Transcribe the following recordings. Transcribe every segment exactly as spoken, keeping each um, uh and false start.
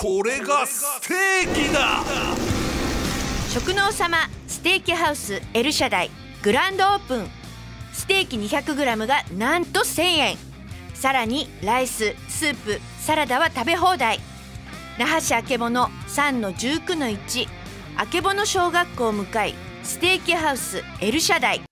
これがステーキだ。 食の王様ステーキハウスエルシャダイグランドオープン。ステーキ にひゃくグラム がなんとせんえん。さらにライス、スープ、サラダは食べ放題。那覇市あけぼの さんのじゅうきゅうのいち あけぼの小学校向かいステーキハウスエルシャダイ。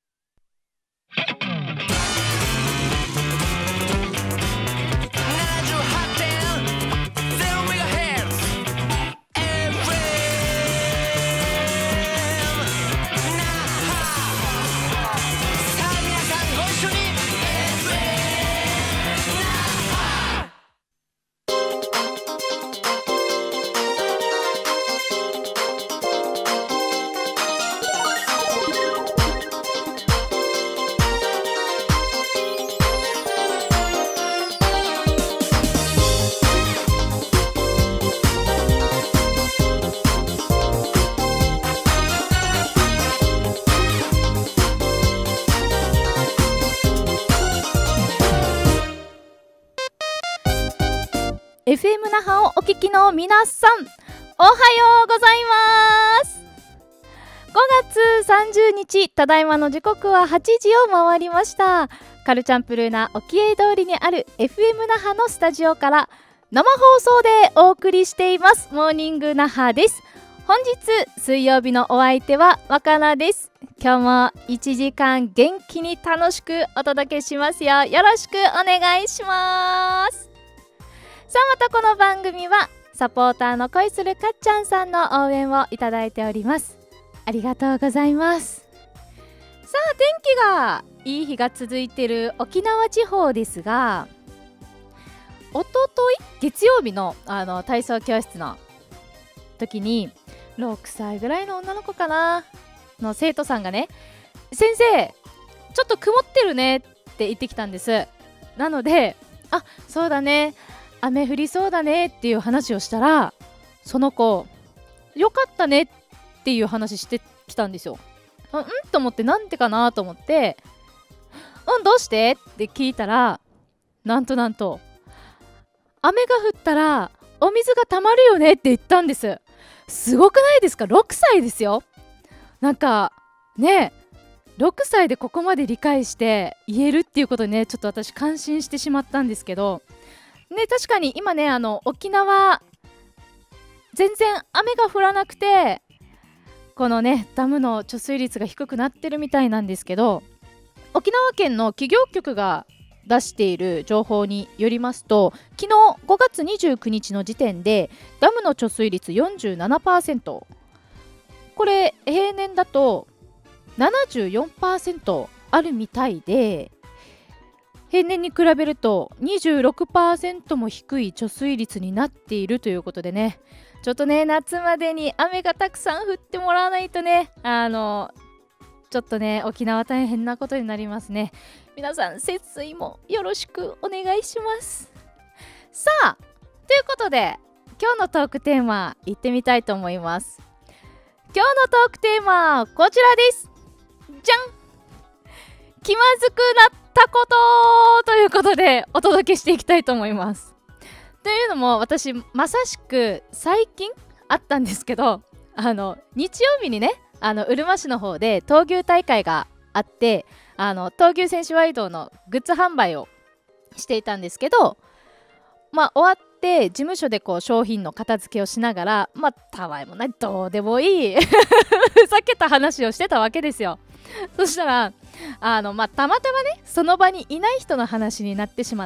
エフエム 那覇をお聞きの皆さん、おはようございます。ごがつさんじゅうにち、ただいまの時刻ははちじを回りました。カルチャンプルーナ沖永通りにある エフエム 那覇のスタジオから生放送でお送りしていますモーニング那覇です。本日水曜日のお相手は若菜です。今日もいちじかん元気に楽しくお届けしますよ。よろしくお願いします。さあ、またこの番組はサポーターの恋するかっちゃんさんの応援をいただいております。ありがとうございます。さあ、天気がいい日が続いている沖縄地方ですが、おととい月曜日の、あの体操教室の時にろくさいぐらいの女の子かなの生徒さんがね、先生ちょっと曇ってるねって言ってきたんです。なので、あ、そうだね、雨降りそうだねっていう話をしたら、その子よかったねっていう話してきたんですよ。うんと思って、なんてかなと思って、うんどうしてって聞いたら、なんとなんと雨が降ったらお水が溜まるよねって言ったんです。すごくないですか？ろくさいですよ。なんかね、ろくさいでここまで理解して言えるっていうことにね、ちょっと私感心してしまったんですけどね。確かに今ね、あの沖縄全然雨が降らなくて、このねダムの貯水率が低くなってるみたいなんですけど、沖縄県の企業局が出している情報によりますと、昨日ごがつにじゅうくにちの時点でダムの貯水率 よんじゅうななパーセント、 これ平年だと ななじゅうよんパーセント あるみたいで、平年に比べると にじゅうろくパーセント も低い貯水率になっているということでね、ちょっとね夏までに雨がたくさん降ってもらわないとね、あのちょっとね沖縄大変なことになりますね。皆さん節水もよろしくお願いします。さあ、ということで今日のトークテーマいってみたいと思います。今日のトークテーマはこちらです。じゃん、気まずくなったことということでお届けしていきたいと思います。というのも、私まさしく最近あったんですけど、あの日曜日にね、あのうるま市の方で闘牛大会があって、あの闘牛選手ワイドのグッズ販売をしていたんですけど、まあ終わって事務所でこう商品の片付けをしながら、まあたわいもないどうでもいいふざけた話をしてたわけですよ。そしたらあの、まあ、たまたまねその場にいない人の話になってしまって、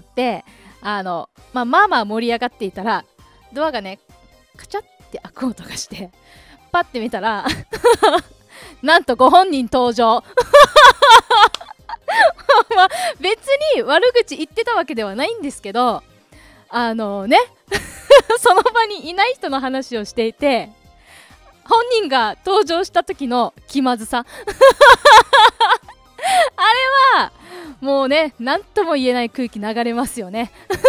あの、まあ、まあまあ盛り上がっていたら、ドアがねカチャって開く音がして、パッて見たらなんとご本人登場まあ別に悪口言ってたわけではないんですけど、あのねその場にいない人の話をしていて、本人が登場した時の気まずさあれはもうね、何とも言えない空気流れますよね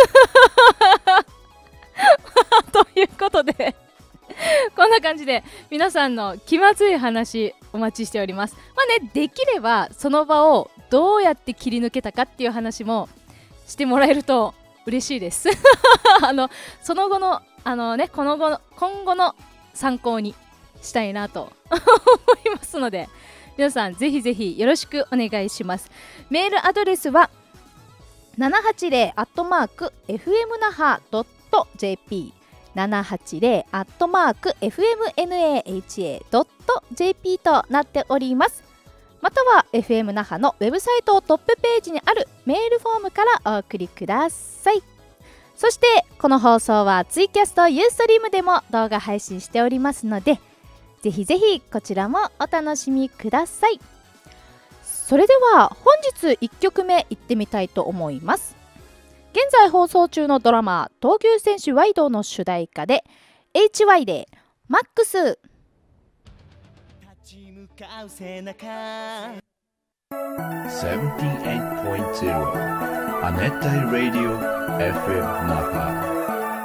ということでこんな感じで皆さんの気まずい話お待ちしております。まあね、できればその場をどうやって切り抜けたかっていう話もしてもらえると嬉しいですあのその後のあのねこの後の今後の参考にしたいなと思いますので、皆さんぜひぜひよろしくお願いします。メールアドレスはななはちゼロアットマーク エフエムナハドットジェーピー ななはちゼロアットマーク エフエムナハドットジェーピー となっております。または エフエム 那覇のウェブサイトトップページにあるメールフォームからお送りください。そしてこの放送はツイキャスとユーストリームでも動画配信しておりますので、ぜひぜひこちらもお楽しみください。それでは本日いっきょくめいってみたいと思います。現在放送中のドラマ闘牛選手ワイドの主題歌で エイチワイ でマックス。 立ち向かう背中セブンティーエイトポイントゼロ 亜熱帯ラディオ エフエム 那覇。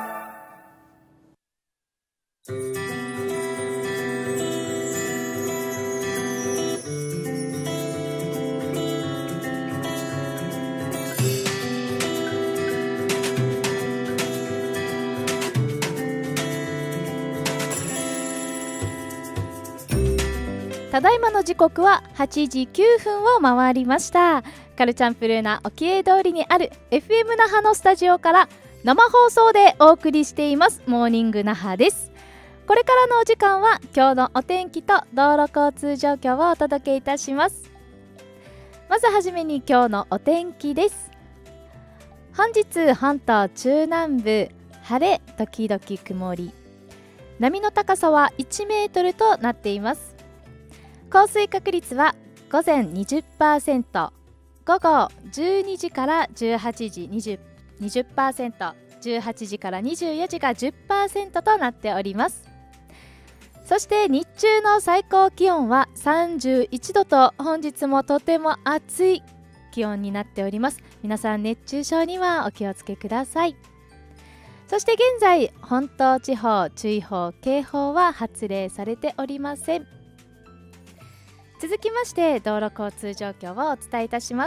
ただいまの時刻ははちじきゅうふんを回りました。カルチャンプルーナ沖江通りにある エフエム 那覇のスタジオから生放送でお送りしていますモーニング那覇です。これからのお時間は今日のお天気と道路交通状況をお届けいたします。まずはじめに今日のお天気です。本日本島中南部晴れ時々曇り、波の高さはいちメートルとなっています。降水確率は午前 にじゅっパーセント、午後じゅうにじからじゅうはちじ にじゅっパーセント、じゅうはちじからにじゅうよじが じゅっパーセント となっております。そして日中の最高気温はさんじゅういちどと本日もとても暑い気温になっております。皆さん熱中症にはお気をつけください。そして現在本島地方注意報警報は発令されておりません。続きまして道路交通状況をお伝えいたします。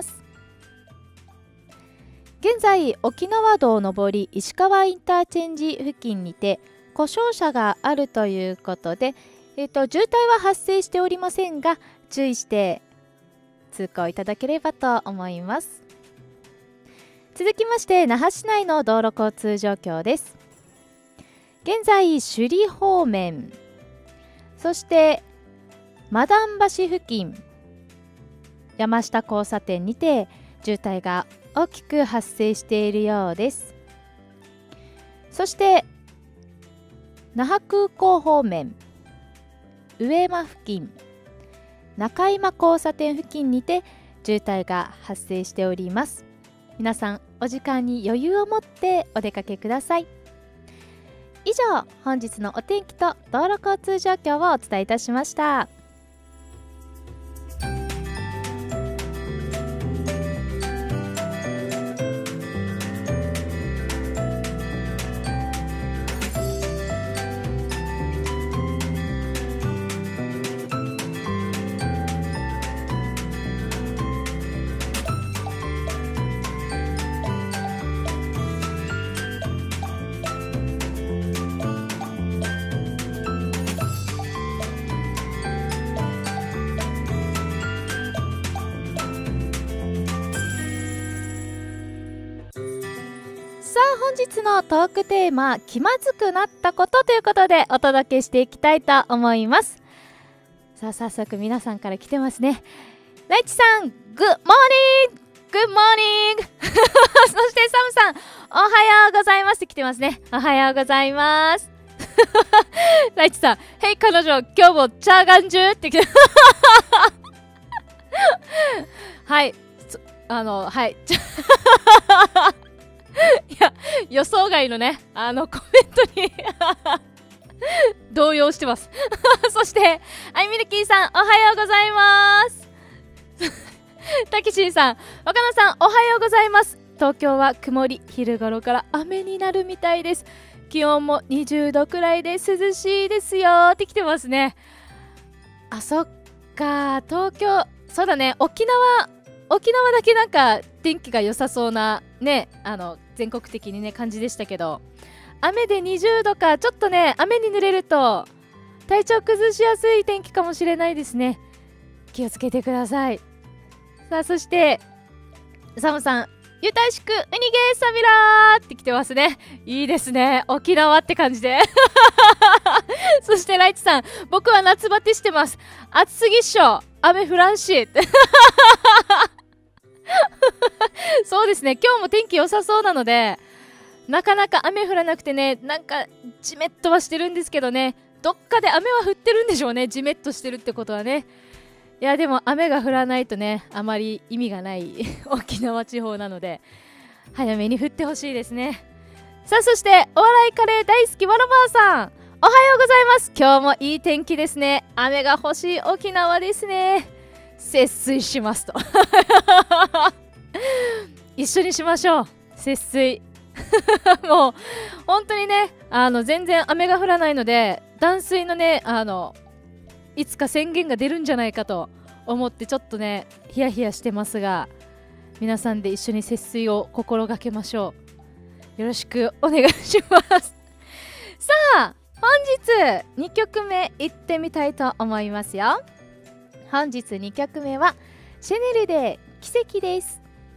現在沖縄道上り石川インターチェンジ付近にて故障車があるということで、えーと、渋滞は発生しておりませんが注意して通行いただければと思います。続きまして那覇市内の道路交通状況です。現在首里方面、そしてマダン橋付近山下交差点にて渋滞が大きく発生しているようです。そして那覇空港方面上間付近中今交差点付近にて渋滞が発生しております。皆さんお時間に余裕を持ってお出かけください。以上本日のお天気と道路交通状況をお伝えいたしました。本日のトークテーマ気まずくなったことということでお届けしていきたいと思います。さあ早速皆さんから来てますね。ライチさんグッモーニンググッモーニングそしてサムさんおはようございますって来てますね。おはようございますライチさんへい彼女今日もチャーガンジュって来てはいあのはいいや予想外のねあのコメントに動揺してますそしてアイミルキーさんおはようございますタキシンさん若菜さんおはようございます。東京は曇り、昼頃から雨になるみたいです。気温もにじゅうどくらいで涼しいですよって来てますね。あそっか東京そうだね沖縄沖縄だけなんか天気が良さそうなねあの全国的にね感じでしたけど、 雨でにじゅうどか、ちょっとね雨に濡れると体調崩しやすい天気かもしれないですね。気をつけてください。さあ、そしてサムさん、ゆたしくウニゲーサビラーって来てますね。いいですね、沖縄って感じでそしてライチさん、僕は夏バテしてます、暑すぎっしょ、雨降らんしそうですね、今日も天気良さそうなのでなかなか雨降らなくてね、なんかジメッとはしてるんですけどね、どっかで雨は降ってるんでしょうね、ジメッとしてるってことはね。いやでも雨が降らないとね、あまり意味がない沖縄地方なので早めに降ってほしいですね。さあ、そしてお笑いカレー大好きわらばーさん、おはようございます。今日もいい天気ですね。雨が欲しい沖縄ですね。節水しますと一緒にしましょう、節水もう本当にね、あの全然雨が降らないので断水のね、あのいつか宣言が出るんじゃないかと思ってちょっとねヒヤヒヤしてますが、皆さんで一緒に節水を心がけましょう。よろしくお願いしますさあ、本日にきょくめいってみたいと思いますよ。本日にきょくめはシェネルで奇跡です。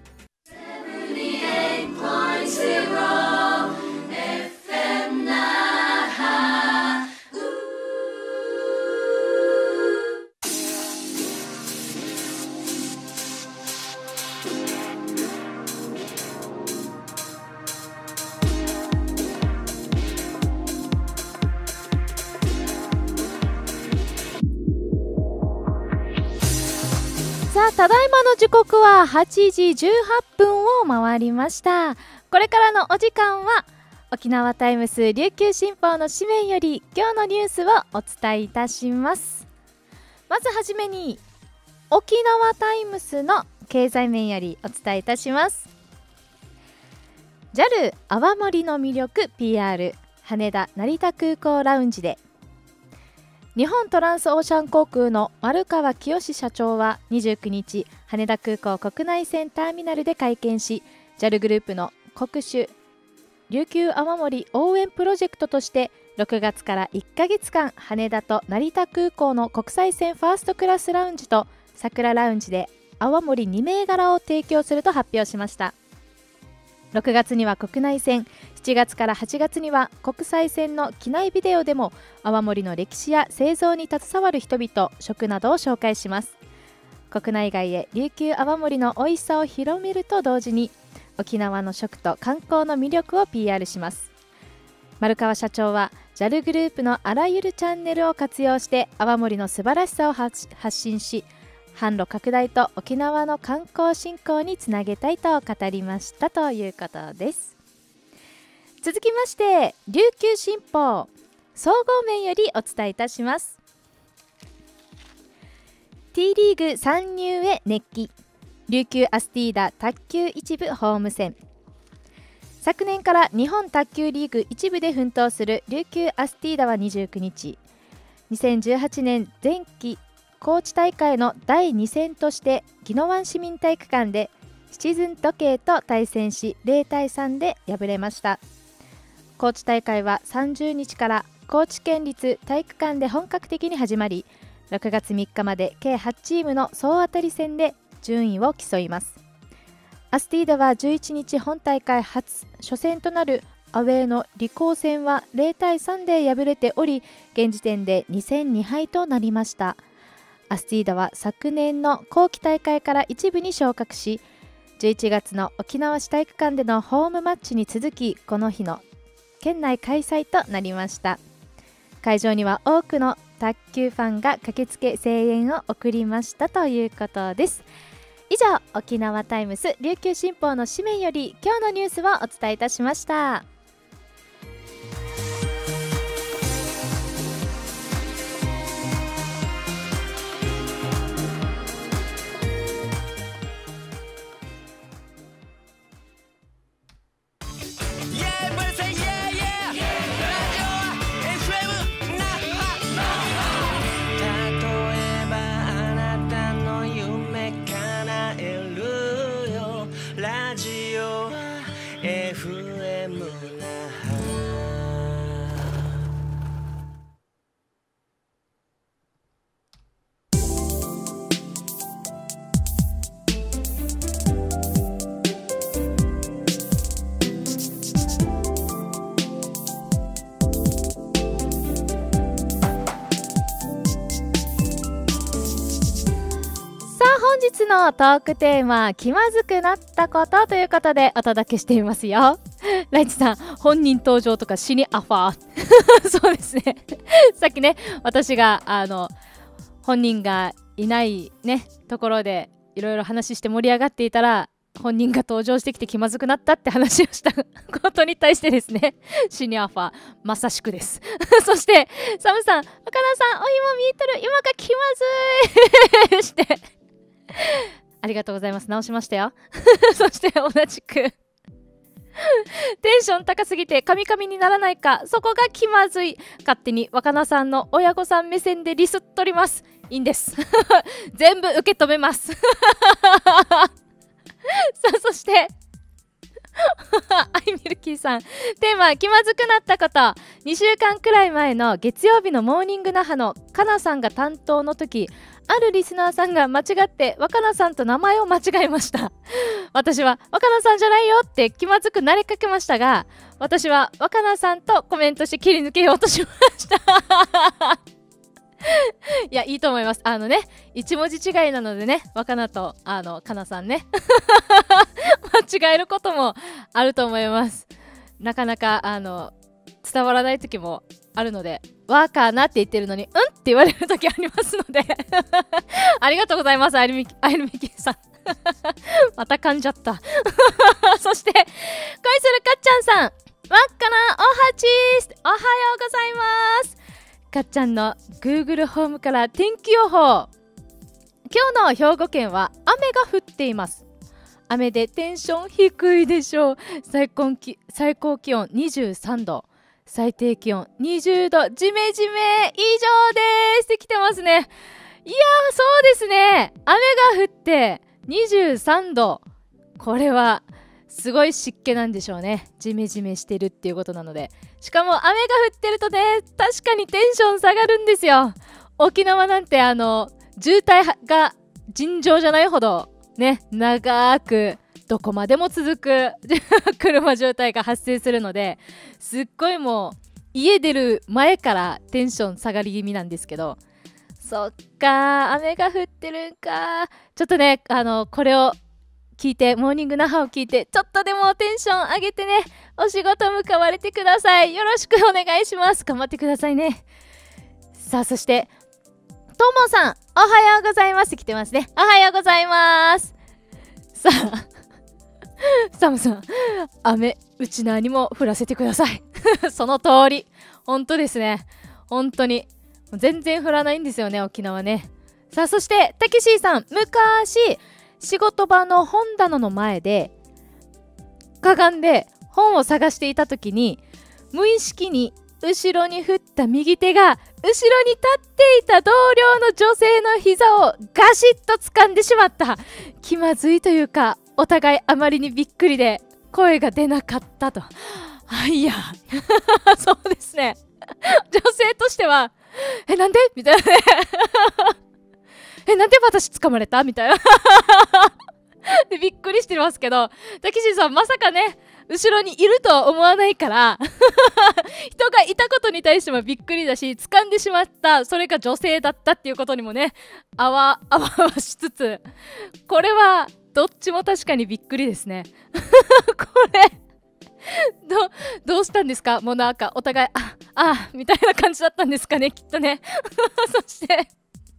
さあ、ただいまの時刻ははちじじゅうはっぷんを回りました。これからのお時間は沖縄タイムス琉球新報の紙面より今日のニュースをお伝えいたします。まずはじめに沖縄タイムスの経済面よりお伝えいたします。 ジャル 泡盛の魅力 ピーアール 羽田成田空港ラウンジで。日本トランスオーシャン航空の丸川清社長はにじゅうくにち、羽田空港国内線ターミナルで会見し、 ジャル グループの国酒琉球泡盛応援プロジェクトとしてろくがつからいっかげつかん、羽田と成田空港の国際線ファーストクラスラウンジと桜ラウンジで泡盛にめいがらを提供すると発表しました。ろくがつには国内線、しちがつからはちがつには国際線の機内ビデオでも泡盛の歴史や製造に携わる人々、食などを紹介します。国内外へ琉球泡盛の美味しさを広めると同時に沖縄の食と観光の魅力を ピーアール します。丸川社長は ジャル グループのあらゆるチャンネルを活用して泡盛の素晴らしさを発信し、販路拡大と沖縄の観光振興につなげたいと語りましたということです。続きまして琉球新報総合面よりお伝えいたします。 T リーグ参入へ熱気、琉球アスティーダ卓球一部ホーム戦。昨年から日本卓球リーグ一部で奮闘する琉球アスティーダはにじゅうくにち、にせんじゅうはちねん前期高知大会のだいに戦として宜野湾市民体育館でシチズン時計と対戦しゼロたいさんで敗れました。高知大会はさんじゅうにちから高知県立体育館で本格的に始まり、ろくがつみっかまで計はちチームの総当たり戦で順位を競います。アスティーダはじゅういちにち本大会初初戦となるアウェーの理工戦はゼロたいさんで敗れており、現時点でに戦に敗となりました。アスティーダは昨年の後期大会から一部に昇格し、じゅういちがつの沖縄市体育館でのホームマッチに続き、この日の県内開催となりました。会場には多くの卓球ファンが駆けつけ声援を送りましたということです。以上、沖縄タイムス琉球新報の紙面より今日のニュースをお伝えいたしました。 エフエム日のトークテーマ、気まずくなったことということでお届けしていますよ。ライチさん、本人登場とか死にアファー。そうですね。さっきね、私が、あの、本人がいないね、ところでいろいろ話して盛り上がっていたら、本人が登場してきて気まずくなったって話をしたことに対してですね、シニアファーまさしくです。そしてサムさん、岡田さん、お芋見えてる、今が気まずいしてありがとうございます。直しましたよ。そして同じくテンション高すぎてカミカミにならないか、そこが気まずい。勝手に若菜さんの親御さん目線でリスっとります。いいんです全部受け止めますさあ、そしてアイミルキーさん、テーマ気まずくなったこと。にしゅうかんくらい前の月曜日のモーニング那覇のかなさんが担当の時、あるリスナーさんが間違って若菜さんと名前を間違えました。私は若菜さんじゃないよって気まずくなりかけましたが、私は若菜さんとコメントして切り抜けようとしましたいや、いいと思います。あのね、一文字違いなのでね、若菜とあのかなさんね間違えることもあると思います。なかなかあの伝わらない時もあるので、わかなって言ってるのにうんって言われる時ありますのでありがとうございます、アイルミキさんまた噛んじゃったそして恋するかっちゃんさん、わっかなおはちーす、おはようございます。かっちゃんの Google ホームから天気予報。今日の兵庫県は雨が降っています。雨でテンション低いでしょう。最高気、最高気温にじゅうさんど、最低気温にじゅうど、ジメジメ以上ですって来てますね。いやー、そうですね、雨が降ってにじゅうさんど、これはすごい湿気なんでしょうね。ジメジメしてるっていうことなので、しかも雨が降ってるとね、確かにテンション下がるんですよ。沖縄なんてあの渋滞が尋常じゃないほどね、長くどこまでも続く車渋滞が発生するので、すっごいもう家出る前からテンション下がり気味なんですけど、そっか、雨が降ってるんか。ちょっとね、あのこれを聞いて、モーニング那覇を聞いて、ちょっとでもテンション上げてね、お仕事向かわれてください。よろしくお願いします。頑張ってくださいね。さあ、そしてともさん、おはようございます来てますね。おはようございます。さあサムさん、雨うちなにも降らせてくださいその通り、本当ですね。本当に全然降らないんですよね、沖縄ね。さあ、そしてたけしーさん、昔仕事場の本棚の前でかがんで本を探していた時に、無意識に後ろに振った右手が後ろに立っていた同僚の女性の膝をガシッと掴んでしまった。気まずいというか、お互いあまりにびっくりで声が出なかったと。あ、いやそうですね、女性としてはえ、なんでみたいなねえ、なんで私掴まれたみたいなでびっくりしてますけど、たけしさんまさかね、後ろにいるとは思わないから人がいたことに対してもびっくりだし、掴んでしまったそれが女性だったっていうことにもね、あわあわあわしつつ、これはどっちも確かにびっくりですねこれど, どうしたんですか。もうなんかお互いああみたいな感じだったんですかね、きっとねそして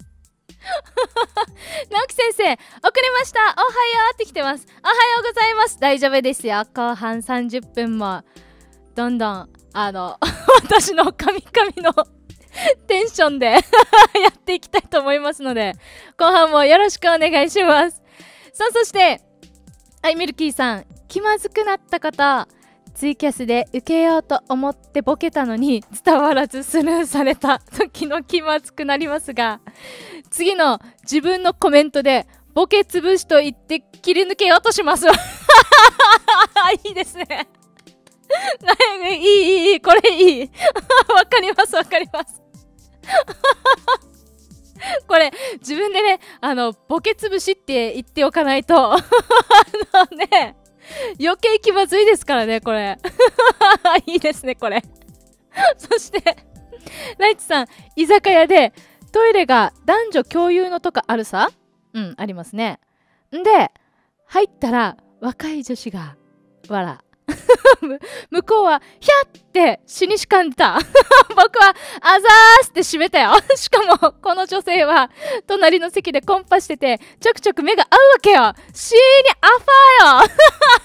直樹先生、遅れました、おはようって来てます。おはようございます。大丈夫ですよ。後半さんじゅっぷんもどんどんあの私の神々のテンションでやっていきたいと思いますので、後半もよろしくお願いします。さあ、そしてアイミルキーさん、気まずくなった方、ツイキャスで受けようと思ってボケたのに伝わらずスルーされた時の気まずくなりますが、次の自分のコメントでボケ潰しと言って切り抜けようとしますいいですねいいいいいい、これいいわかりますわかりますこれ自分でね、あのボケ潰しって言っておかないとあのね、余計気まずいですからね、これいいですね、これそしてライチさん、居酒屋でトイレが男女共有のとかあるさ。んうんありますね。んで入ったら若い女子がわら向こうはヒャッって死にしかんでた僕はあざーすって閉めたよしかもこの女性は隣の席でコンパしててちょくちょく目が合うわけよ。死にアファーよ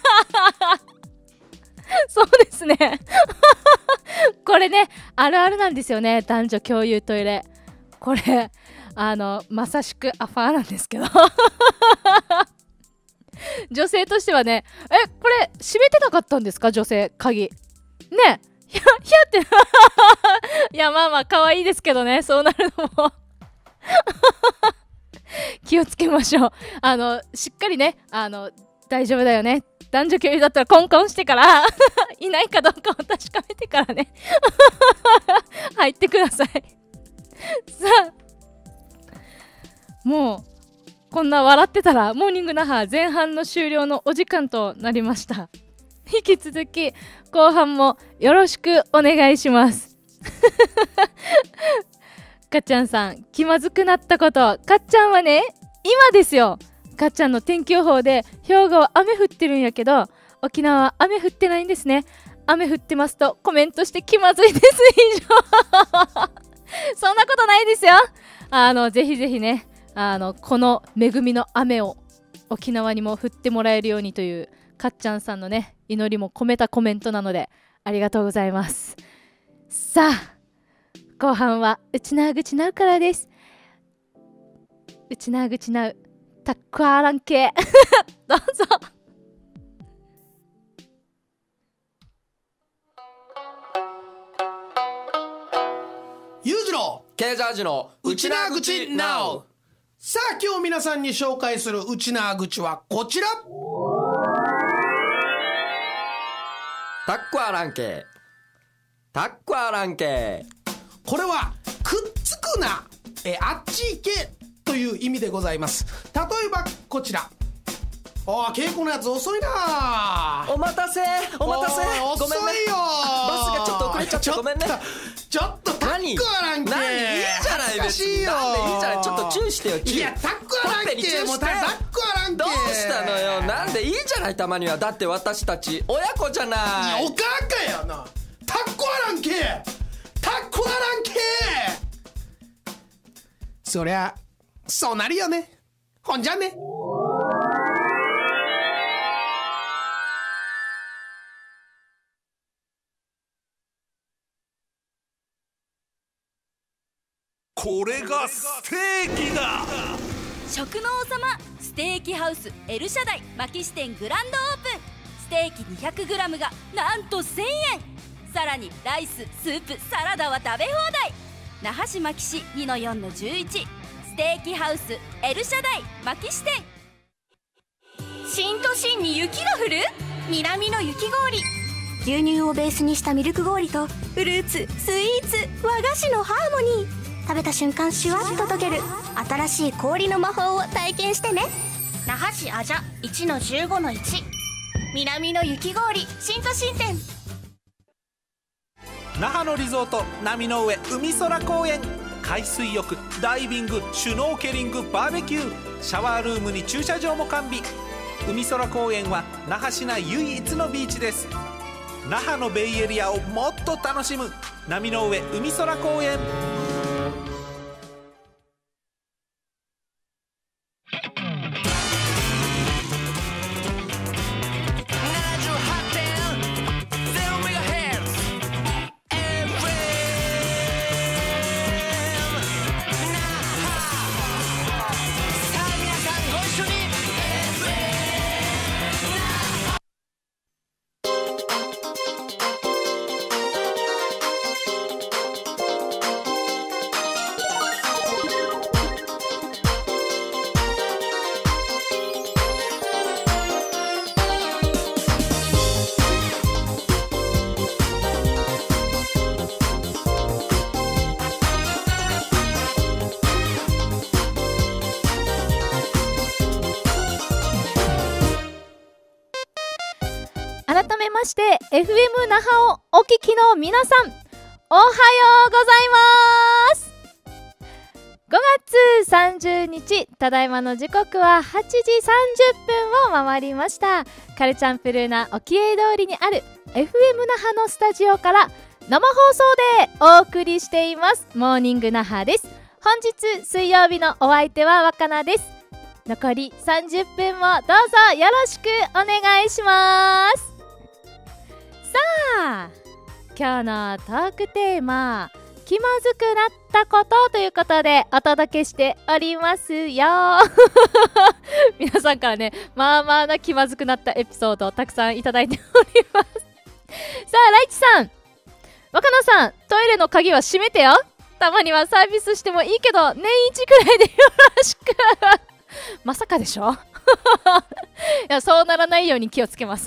そうですねこれねあるあるなんですよね、男女共有トイレ。これあのまさしくアファーなんですけど女性としてはね、えこれ閉めてなかったんですか女性鍵ねえひゃひゃっていやまあまあ可愛いですけどね、そうなるのも気をつけましょう。あのしっかりねあの大丈夫だよね、男女共有だったらコンコンしてからいないかどうかを確かめてからね入ってくださいさあもうこんな笑ってたらモーニング那覇前半の終了のお時間となりました。引き続き後半もよろしくお願いしますかっちゃんさん気まずくなったこと、かっちゃんはね今ですよ、かっちゃんの天気予報で兵庫は雨降ってるんやけど沖縄は雨降ってないんですね。雨降ってますとコメントして気まずいです以上そんなことないですよ。あのぜひぜひねあのこの恵みの雨を沖縄にも降ってもらえるようにというかっちゃんさんのね祈りも込めたコメントなのでありがとうございます。さあ後半はうちなーぐちなうからです。うちなーぐちなうタックアーラン系どうぞ。 ゆうじろうケージャージのうちなーぐちなお。さあ今日皆さんに紹介するうちなーぐちはこちら。 タックアランケタックアランケ。 これはくっつくなえあっち行けという意味でございます。例えばこちら。ああ稽古のやつ遅いな。 お待たせお待たせ遅いよ。 ごめんねバスがちょっと遅れちゃってごめんね。 ちょっとタックアランケ何いいじゃない別になんでいいじゃないちょっとチューしてよチュー。 いやタックアランケもうタックアランケどうしたのよ。なんでいいじゃないたまには。だって私たち親子じゃない。 おかかやな。タックアランケタックアランケ。そりゃそうなるよね。ほんじゃね。 これがステーキだ。 食の王様ステーキハウスエルシャダイ牧支店グランドオープン。ステーキ にひゃくグラム がなんとせんえん。さらにライススープサラダは食べ放題。那覇市牧市 にのよんのじゅういち ステーキハウスエルシャダイ牧支店。新都心に雪が降る南の雪氷。牛乳をベースにしたミルク氷とフルーツスイーツ和菓子のハーモニー。食べた瞬間シュワッと溶ける新しい氷の魔法を体験してね。那覇市あじゃ いちのじゅうごのいち 南の雪氷新都心店。 那覇のリゾート波の上海空公園。海水浴ダイビングシュノーケリングバーベキューシャワールームに駐車場も完備。海空公園は那覇市内唯一のビーチです。那覇のベイエリアをもっと楽しむ波の上海空公園。 改めまして エフエム 那覇をお聞きの皆さん、おはようございます。 ごがつさんじゅうにち、ただいまの時刻ははちじさんじゅっぷんを回りました。カルチャンプルーな沖永通りにある エフエム 那覇のスタジオから生放送でお送りしていますモーニング那覇です。本日水曜日のお相手は若菜です。残りさんじゅっぷんもどうぞよろしくお願いします。さあ、今日のトークテーマ、気まずくなったことということでお届けしておりますよ皆さんからね、まあまあな気まずくなったエピソードをたくさんいただいておりますさあ、ライチさん、若菜さん、トイレの鍵は閉めてよ。たまにはサービスしてもいいけど年一くらいでよろしくまさかでしょいや、そうならないように気をつけます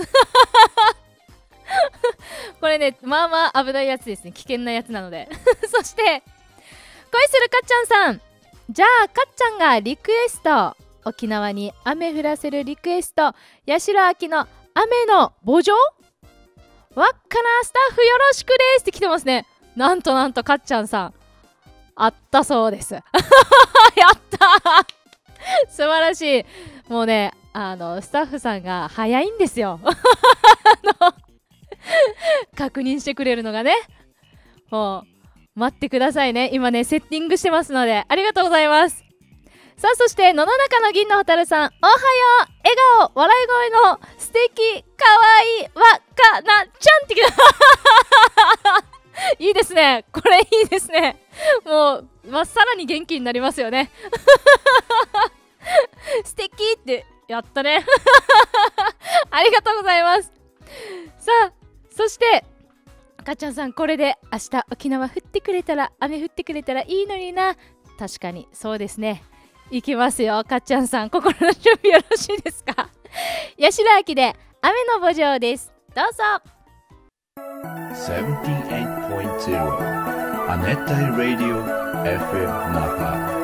これね、まあまあ危ないやつですね。危険なやつなのでそして恋するかっちゃんさん、じゃあかっちゃんがリクエスト、沖縄に雨降らせるリクエスト、八代亜紀の雨の墓場、わっかなスタッフよろしくですって来てますね。なんとなんとかっちゃんさんあったそうですやった素晴らしい。もうね、あのスタッフさんが早いんですよあの確認してくれるのがね。もう待ってくださいね。今ねセッティングしてますのでありがとうございます。さあ、そして野々中の銀の蛍さん、おはよう、笑顔、笑い声の素敵、かわいい、わかなちゃんってきたいいですね、これいいですね。もう、まあ、さらに元気になりますよね素敵ってやったねありがとうございます。さあ、そしてかっちゃんさん、これで明日沖縄降ってくれたら、雨降ってくれたらいいのにな。確かにそうですね。いきますよ、かっちゃんさん、心の準備よろしいですか八代亜紀で雨の墓場です。どうぞ。 セブンティーンエイトポイントゼロ 亜熱帯ラディオ エフエム 那覇。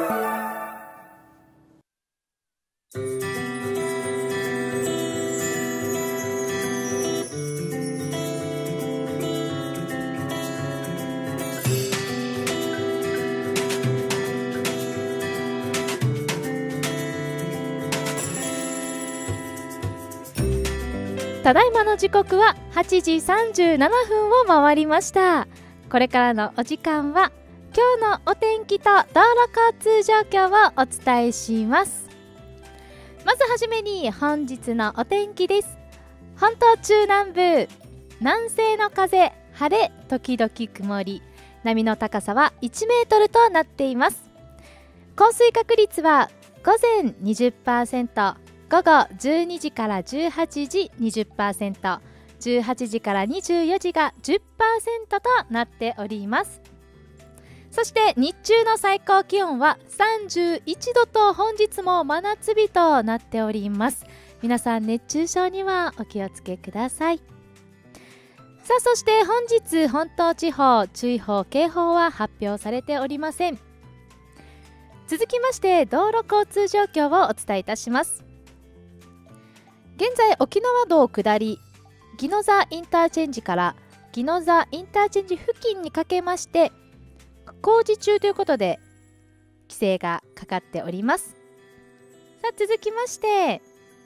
ただいまの時刻ははちじさんじゅうななふんを回りました。これからのお時間は今日のお天気と道路交通状況をお伝えします。まずはじめに本日のお天気です。本島中南部、南西の風、晴れ時々曇り、波の高さはいちメートルとなっています。降水確率は午前 にじゅっパーセント、午後じゅうにじからじゅうはちじ にじゅっパーセント、じゅうはちじからにじゅうよじが じゅっパーセント となっております。そして日中の最高気温はさんじゅういちどと本日も真夏日となっております。皆さん熱中症にはお気をつけください。さあ、そして本日本島地方注意報警報は発表されておりません。続きまして道路交通状況をお伝えいたします。現在沖縄道下り宜野座インターチェンジから宜野座インターチェンジ付近にかけまして工事中ということで規制がかかっております。さあ、続きまして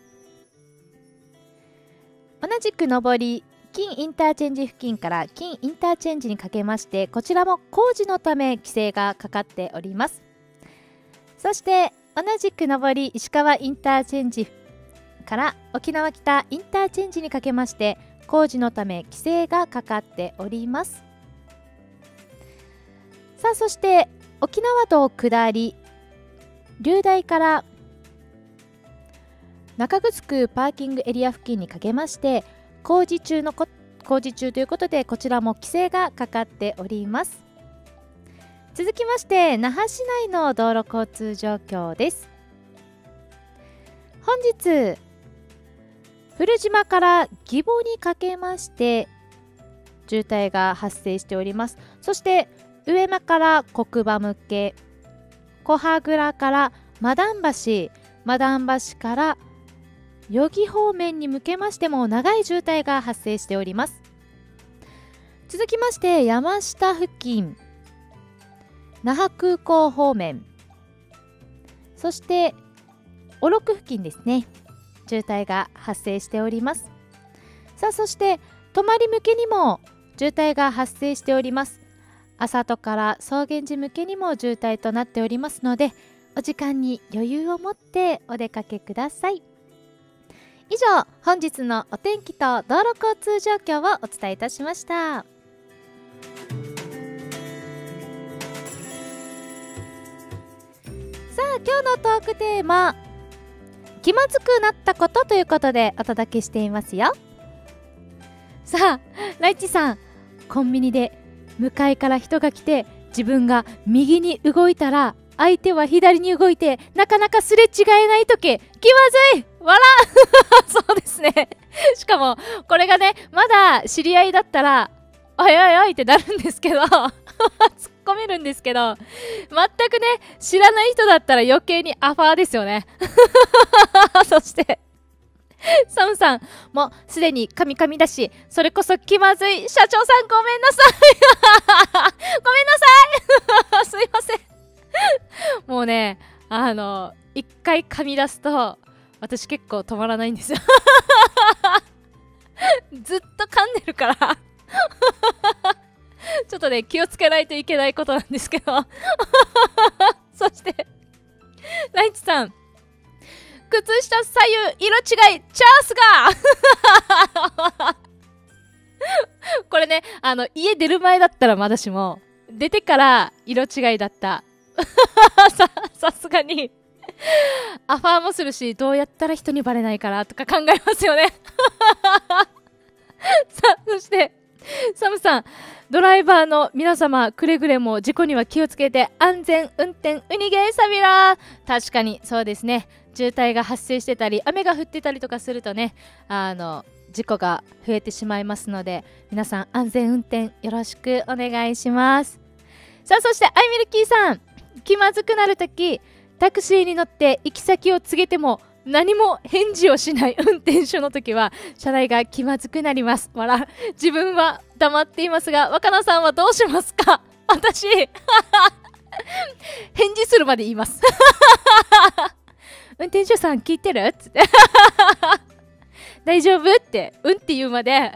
同じく上り金インターチェンジ付近から金インターチェンジにかけましてこちらも工事のため規制がかかっております。そして同じく上り石川インターチェンジから沖縄北インターチェンジにかけまして工事のため規制がかかっております。さあ、そして沖縄道下り竜大から中城パーキングエリア付近にかけまして工事中のこ工事中ということでこちらも規制がかかっております。続きまして那覇市内の道路交通状況です。本日古島から義母にかけまして渋滞が発生しております。そして上間から国場向け、小羽倉からマダン橋、マダン橋から余木方面に向けましても長い渋滞が発生しております。続きまして山下付近、那覇空港方面、 そして小禄付近ですね、渋滞が発生しております。さあ、そして泊まり向けにも渋滞が発生しております。朝戸から草原寺向けにも渋滞となっておりますので、お時間に余裕を持ってお出かけください。以上、本日のお天気と道路交通状況をお伝えいたしました。さあ、今日のトークテーマ、気まずくなったことということでお届けしていますよ。さあ、ライチさん、コンビニで向かいから人が来て、自分が右に動いたら相手は左に動いて、なかなかすれ違えないとき、気まずいわらそうですね。しかもこれがね、まだ知り合いだったらおいおいおいってなるんですけど突っ込めるんですけど、全くね知らない人だったら余計にアファーですよねそしてサムさんもすでにカミカミだし、それこそ気まずい。社長さんごめんなさいごめんなさいすいませんもうね、あの一回噛み出すと私結構止まらないんですよずっと噛んでるからちょっとね気をつけないといけないことなんですけどそしてライチさん、靴下左右色違いチャンスがこれね、あの家出る前だったらまだしも、出てから色違いだったさ, さすがにアファーもするし、どうやったら人にバレないかなとか考えますよねさあ、そしてサムさん、ドライバーの皆様くれぐれも事故には気をつけて安全運転ウニゲーサビラー。確かにそうですね、渋滞が発生してたり雨が降ってたりとかするとね、あの事故が増えてしまいますので、皆さん安全運転よろしくお願いします。さあ、そしてアイミルキーさん、気まずくなるとき、タクシーに乗って行き先を告げても何も返事をしない運転手の時は車内が気まずくなります。笑。自分は黙っていますが、若菜さんはどうしますか？私返事するまで言います運転手さん聞いてる？つって大丈夫？ってうんって言うまで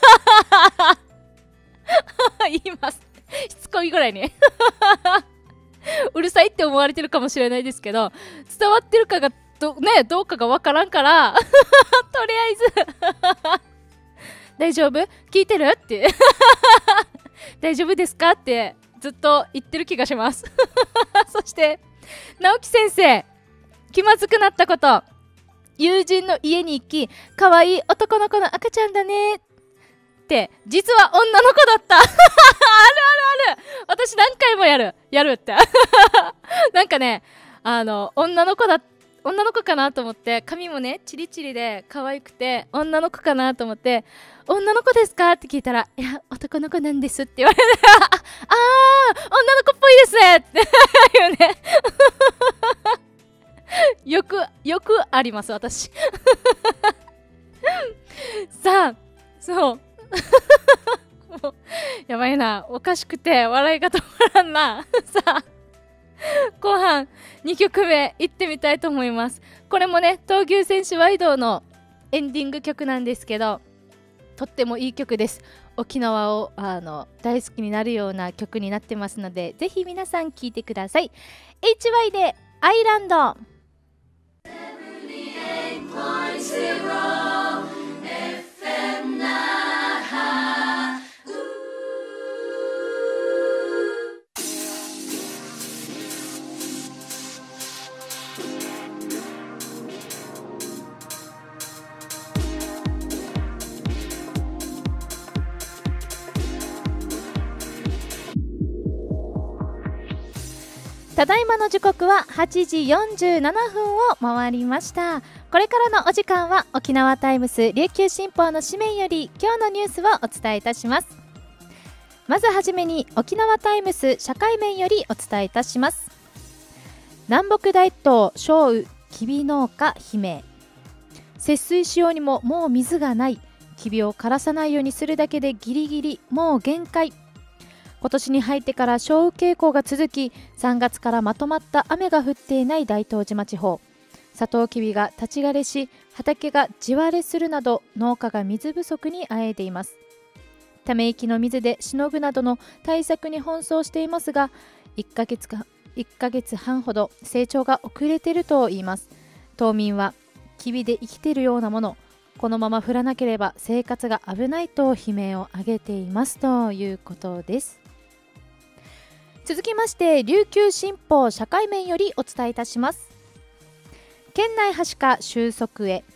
言います。しつこいぐらいにうるさいって思われてるかもしれないですけど、伝わってるかがど,、ね、どうかがわからんからとりあえず大丈夫？聞いてる？って大丈夫ですか？ってずっと言ってる気がしますそして直樹先生、気まずくなったこと、友人の家に行き、可愛い男の子の赤ちゃんだねって実は女の子だったあるあるある、私何回もやるやるってなんかね、あの女の子だ女の子かなと思って、髪もねチリチリで可愛くて女の子かなと思って、女の子ですかって聞いたら、いや男の子なんですって言われてああー女の子っぽいですねって言うねよくよくあります私さあ、そうもうやばいな、おかしくて笑いが止まらんなさあ、後半にきょくめ行ってみたいと思います。これもね東急線市ワイドのエンディング曲なんですけど、とってもいい曲です。沖縄をあの大好きになるような曲になってますので、ぜひ皆さん聴いてください。 エイチワイ でアイランド。ただいまの時刻ははちじよんじゅうななふんを回りました。これからのお時間は沖縄タイムス琉球新報の紙面より今日のニュースをお伝えいたします。まずはじめに沖縄タイムス社会面よりお伝えいたします。南北大東小雨きび農家悲鳴、節水しようにももう水がない、きびを枯らさないようにするだけでギリギリもう限界、 今年に入ってから少雨傾向が続き、さんがつからまとまった雨が降っていない大東島地方、サトウキビが立ち枯れし、畑が地割れするなど農家が水不足にあえいでいます。ため池の水でしのぐなどの対策に奔走していますが、いっかげつかいっかげつはんほど成長が遅れているといいます。島民はキビで生きているようなもの、このまま降らなければ生活が危ないと悲鳴を上げていますということです。続きまして、琉球新報社会面よりお伝えいたします。県内はしか収束へ。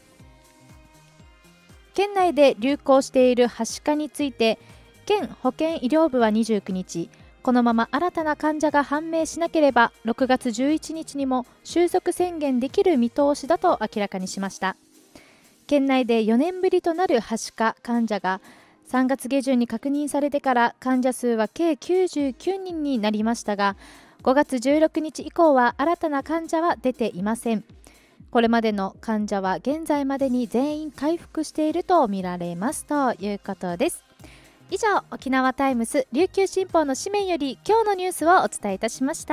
県内で流行しているはしかについて、県保健医療部はにじゅうくにち、このまま新たな患者が判明しなければろくがつじゅういちにちにも収束宣言できる見通しだと明らかにしました。県内でよねんぶりとなるはしか患者がさんがつげじゅんに確認されてから患者数は計きゅうじゅうきゅうにんになりましたが、ごがつじゅうろくにち以降は新たな患者は出ていません。これまでの患者は現在までに全員回復しているとみられますということです。以上、沖縄タイムス琉球新報の紙面より今日のニュースをお伝えいたしました。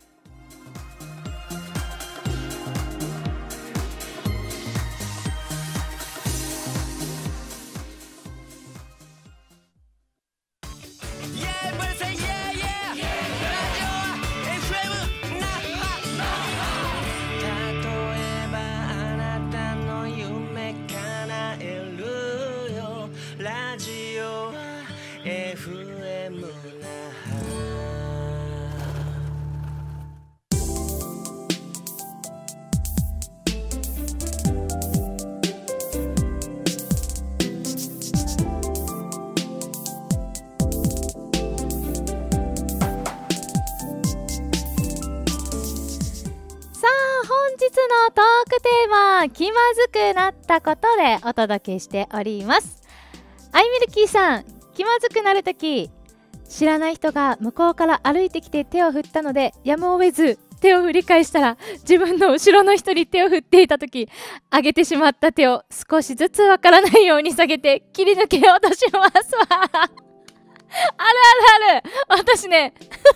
のトークテーマ、気まずくなったことでお届けしております。アイミルキーさん、気まずくなるとき、知らない人が向こうから歩いてきて手を振ったのでやむを得ず手を振り返したら、自分の後ろの人に手を振っていたとき、上げてしまった手を少しずつわからないように下げて切り抜けようとしますわあるあるある、私ね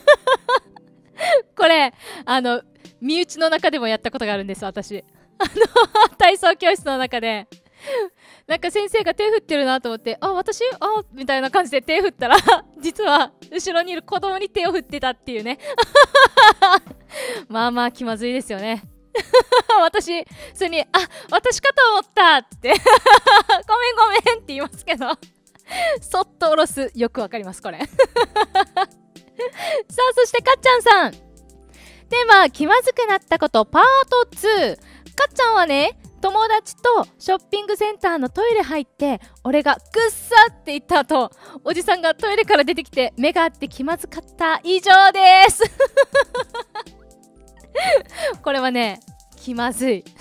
これあの身内の中でもやったことがあるんです。私あの体操教室の中でなんか先生が手振ってるなと思って、あ、私あみたいな感じで手振ったら実は後ろにいる子供に手を振ってたっていうねまあまあ気まずいですよね私それに、あ、私かと思ったってごめんごめんって言いますけどそっと下ろす、よくわかりますこれさあ、そしてかっちゃんさん、テーマ気まずくなったことパートツー。かっちゃんはね、友達とショッピングセンターのトイレ入って、俺がくっさって言った後、おじさんがトイレから出てきて目があって気まずかった。以上ですこれはね、気まずい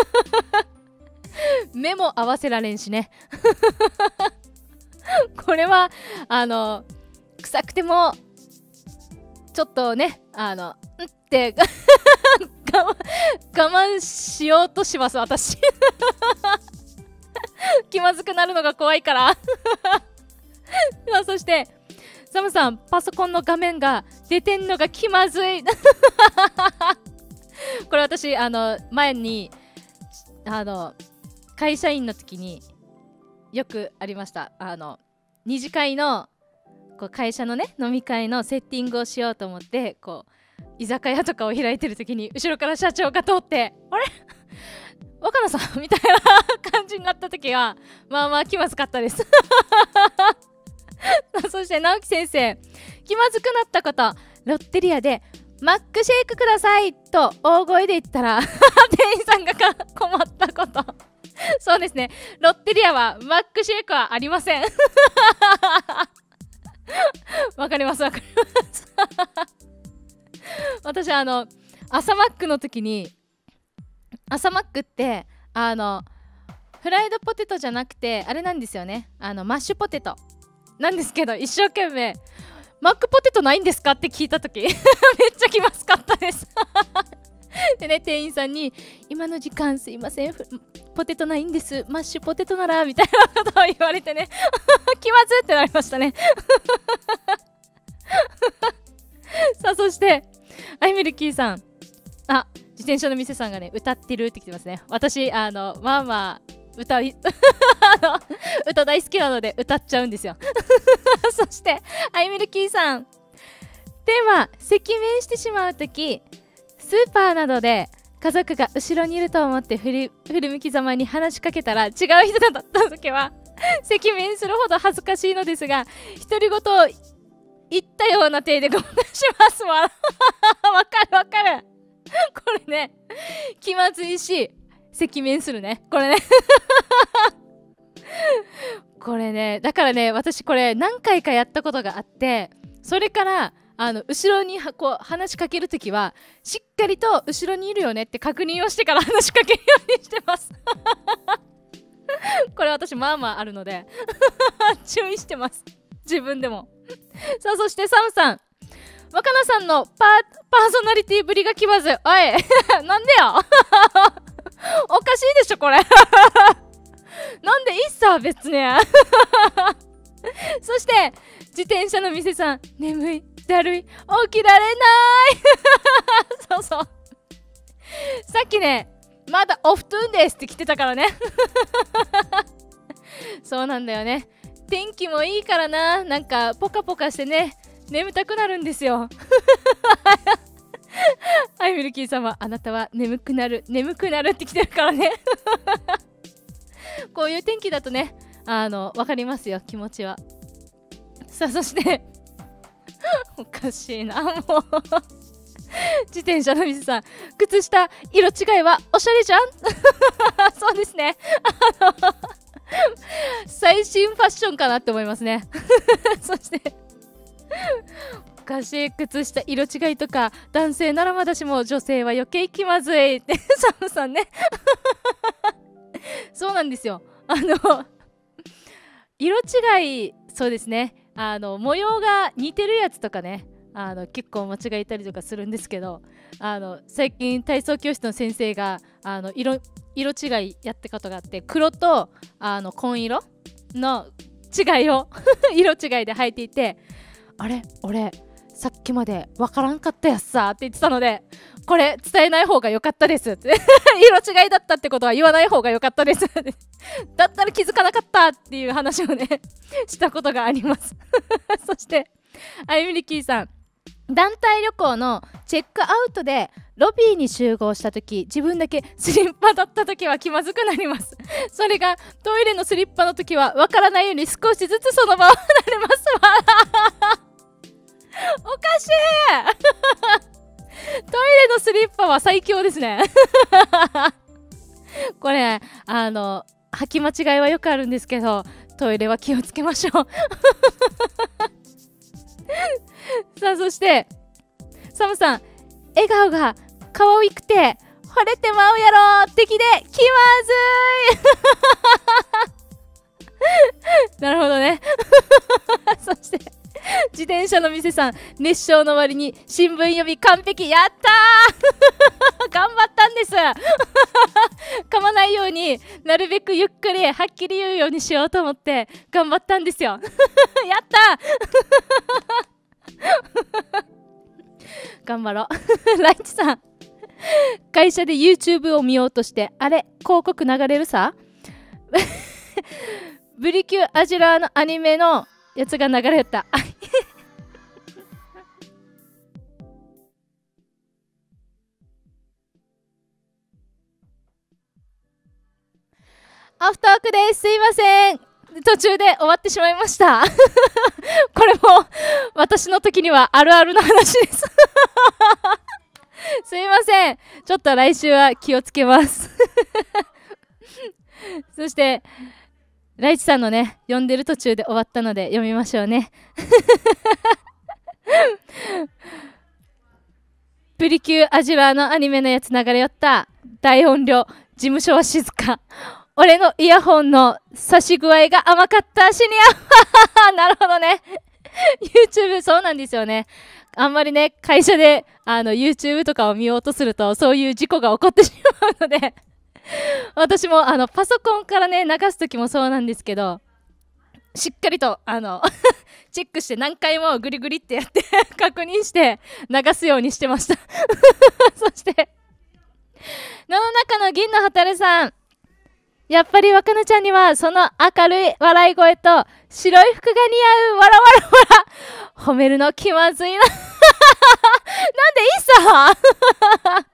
目も合わせられんしねこれはあの臭くてもちょっとね、あのんって我慢、我慢しようとします私気まずくなるのが怖いからそしてサムさん、パソコンの画面が出てんのが気まずいこれ私あの前にあの会社員の時によくありました。あの二次会のこう会社のね飲み会のセッティングをしようと思って、こう居酒屋とかを開いてる時に後ろから社長が通って、あれ若菜さんみたいな感じになった時はまあまあ気まずかったですそして直樹先生、気まずくなったこと、ロッテリアでマックシェイクくださいと大声で言ったら店員さんがか困ったことそうですね、ロッテリアはマックシェイクはありませんわかりますわかります私あの朝マックの時に、朝マックってあのフライドポテトじゃなくてあれなんですよね、あのマッシュポテトなんですけど、一生懸命マックポテトないんですかって聞いた時めっちゃ気まずかったですでね、店員さんに今の時間すいませんポテトないんです、マッシュポテトならみたいなことを言われてね気まずってなりましたねさあ、そしてアイミルキーさん、あ、自転車の店さんがね歌ってるって来てますね。私あのまあまあ歌いあの歌大好きなので歌っちゃうんですよそしてアイミルキーさん、テーマ、赤面してしまうとき、スーパーなどで家族が後ろにいると思って振り振り向きざまに話しかけたら違う人だったときは赤面するほど恥ずかしいのですが、独り言を言ったような体でごまかしますわわかるわかるこれね、気まずいし赤面するね、これねこれね、だからね、私これ何回かやったことがあって、それからあの後ろにはこう話しかけるときはしっかりと後ろにいるよねって確認をしてから話しかけるようにしてますこれ私まあまああるので注意してます、自分でもさあ、そしてサムさん、若菜さんのパー、パーソナリティぶりが気まずい。おいなんでよおかしいでしょこれなんでいいっさ別にそして自転車の店さん、眠い、だるい、起きられないそうそう、さっきねまだオフトゥーンですって来てたからねそうなんだよね、天気もいいからな、なんかポカポカしてね眠たくなるんですよアイミルキー様、あなたは眠くなる眠くなるって来てるからねこういう天気だとね、あの分かりますよ、気持ちは。さあ、そしておかしいなもう自転車の水さん、靴下色違いはおしゃれじゃんそうですね、あの最新ファッションかなって思いますねそしておかしい、靴下色違いとか男性ならまだしも女性は余計気まずいってサムさんねそうなんですよ、あの色違い、そうですね、あの模様が似てるやつとかね、あの結構間違えたりとかするんですけど、あの最近体操教室の先生があの 色, 色違いやってことがあって、黒とあの紺色の違いを色違いで履いていて、あれ俺さっきまでわからんかったやつさって言ってたので、これ伝えない方が良かったですって色違いだったってことは言わない方が良かったですだったら気づかなかったっていう話をねしたことがありますそしてあゆみりきーさん、団体旅行のチェックアウトでロビーに集合した時、自分だけスリッパだった時は気まずくなります。それがトイレのスリッパの時はわからないように少しずつその場を離れますわおかしいトイレのスリッパは最強ですねこれあの履き間違いはよくあるんですけど、トイレは気をつけましょうさあ、そしてサムさん、笑顔が可愛くて惚れてまうやろ的で気まずいなるほどねそして自転車の店さん、熱唱の割に新聞読み完璧、やったー頑張ったんです噛まないようになるべくゆっくりはっきり言うようにしようと思って頑張ったんですよやったー頑張ろうライチさん、会社で YouTube を見ようとして、あれ広告流れるさブリキュアジュラーのアニメのやつが流れたアフターワークです。すいません、途中で終わってしまいましたこれも私の時にはあるあるの話ですすいません、ちょっと来週は気をつけますそしてライチさんのね、読んでる途中で終わったので読みましょうねプリキュアジュラーのアニメのやつ流れよった。大音量、事務所は静か、俺のイヤホンの差し具合が甘かったしにゃなるほどねYouTube そうなんですよね。あんまりね、会社であの YouTube とかを見ようとするとそういう事故が起こってしまうので私もあのパソコンからね流すときもそうなんですけど、 しっかりとあのチェックして何回もグリグリってやって確認して流すようにしてましたそして野の中の銀の蛍さん、やっぱり若菜ちゃんにはその明るい笑い声と白い服が似合う。わらわらわら、褒めるの気まずいななんでいいさもっと褒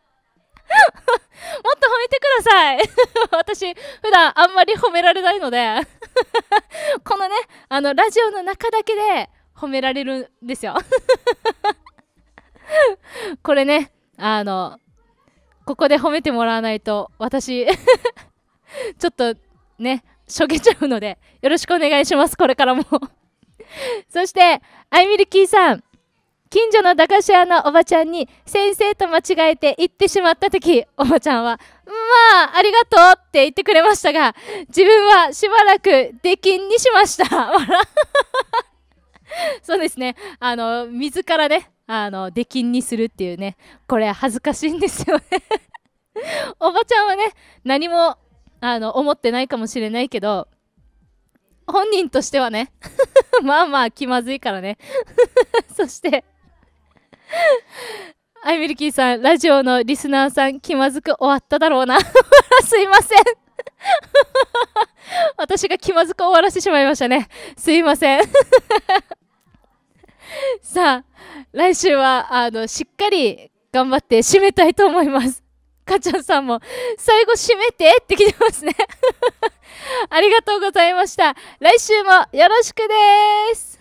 めてください私普段あんまり褒められないのでこのねあのラジオの中だけで褒められるんですよこれねあのここで褒めてもらわないと私ちょっとねしょげちゃうのでよろしくお願いします、これからもそしてアイミルキーさん、近所の駄菓子屋のおばちゃんに先生と間違えて言ってしまった時、おばちゃんはまあありがとうって言ってくれましたが、自分はしばらく出禁にしましたそうですね、あの自らねあの出禁にするっていうね、これ恥ずかしいんですよねおばちゃんはね何もあの思ってないかもしれないけど、本人としてはねまあまあ気まずいからねそしてアイミルキーさん、ラジオのリスナーさん気まずく終わっただろうなすいません私が気まずく終わらせてしまいましたね、すいませんさあ来週はあのしっかり頑張って締めたいと思います。かちゃんさんも最後締めてって来てますねありがとうございました。来週もよろしくです。